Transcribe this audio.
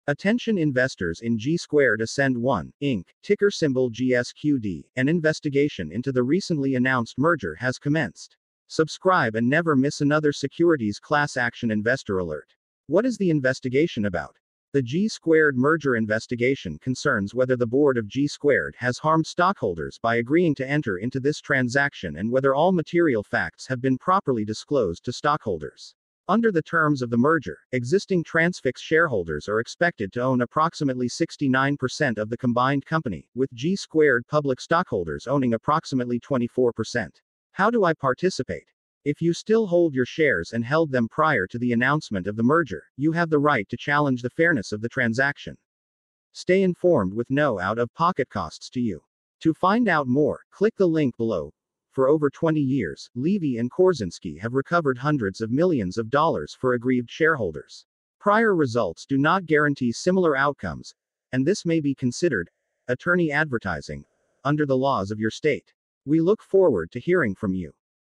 Attention investors in G-Squared Ascend 1, Inc., ticker symbol GSQD, an investigation into the recently announced merger has commenced. Subscribe and never miss another securities class action investor alert. What is the investigation about? The G-Squared merger investigation concerns whether the board of G-Squared has harmed stockholders by agreeing to enter into this transaction and whether all material facts have been properly disclosed to stockholders. Under the terms of the merger, existing Transfix shareholders are expected to own approximately 69% of the combined company, with G-Squared public stockholders owning approximately 24%. How do I participate? If you still hold your shares and held them prior to the announcement of the merger, you have the right to challenge the fairness of the transaction. Stay informed with no out-of-pocket costs to you. To find out more, click the link below. For over 20 years, Levi and Korsinsky have recovered hundreds of millions of dollars for aggrieved shareholders. Prior results do not guarantee similar outcomes, and this may be considered attorney advertising under the laws of your state. We look forward to hearing from you.